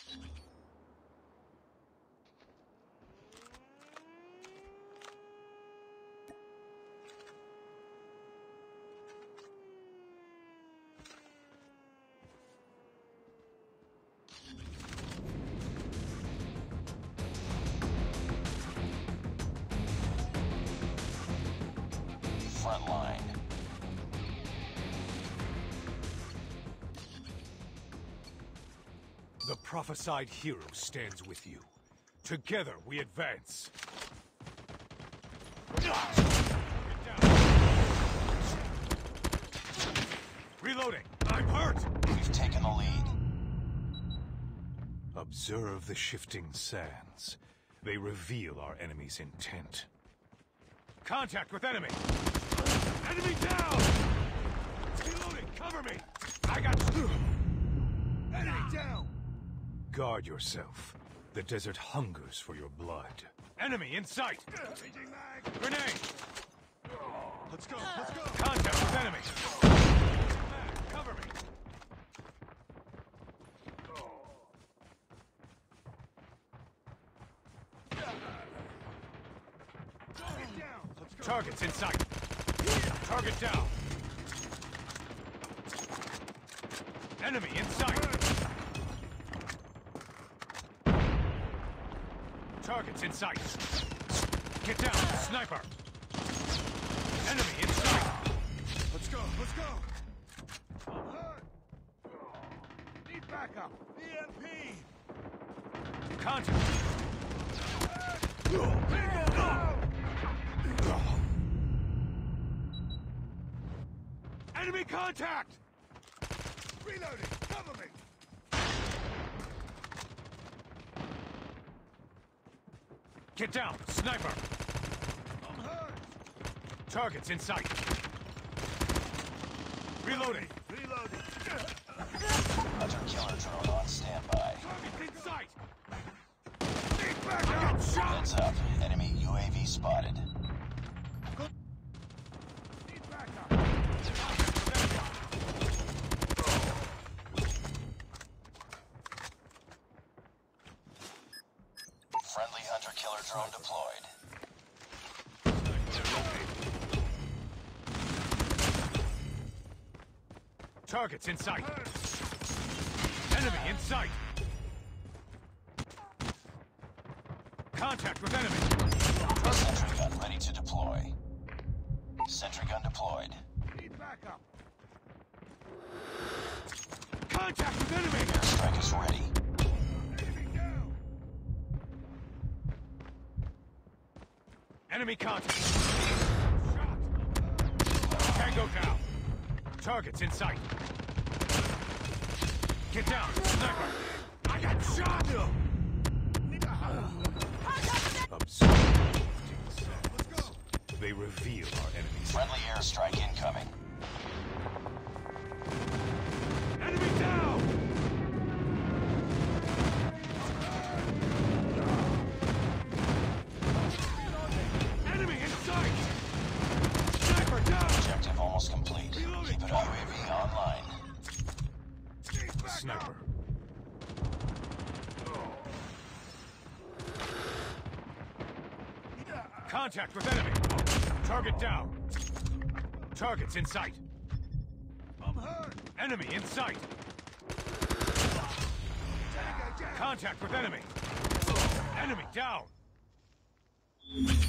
Front line. The prophesied hero stands with you. Together we advance. Reloading. I'm hurt. We've taken the lead. Observe the shifting sands. They reveal our enemy's intent. Contact with enemy! Enemy down! Reloading! Cover me! I got you! Enemy down! Guard yourself. The desert hungers for your blood. Enemy in sight! Grenade! Let's go! Let's go! Contact with enemy! Cover me! Target's in sight. Target down. Enemy in sight. Target's in sight. Get down, sniper. Enemy in sight. Let's go, let's go. I'm hurt. Need backup. EMP. Contact. Enemy contact! Reloading! Cover me! Get down! Sniper! I'm hurt! Target's in sight! Reloading! Reloading! Hunter killer drone on standby. Target's in sight! Need backup! I got shot! Heads up. Enemy UAV spotted. Need backup! Friendly hunter killer drone deployed. Target's in sight! Enemy in sight! Contact with enemy! Sentry gun ready to deploy. Sentry gun deployed. Need backup! Contact with enemy! Airstrike is ready. Enemy down! Enemy contact! Shot! Tango down! Target's in sight! Get down! Sniper! I got shot! Observe. Let's go! They reveal our enemies. Friendly airstrike incoming. Enemy down! Enemy in sight! Sniper down! Objective almost complete. Reloading. Keep it UAV online. Sniper. Contact with enemy. Target down. Target's in sight. I'm hurt. Enemy in sight. Contact with enemy. Enemy down.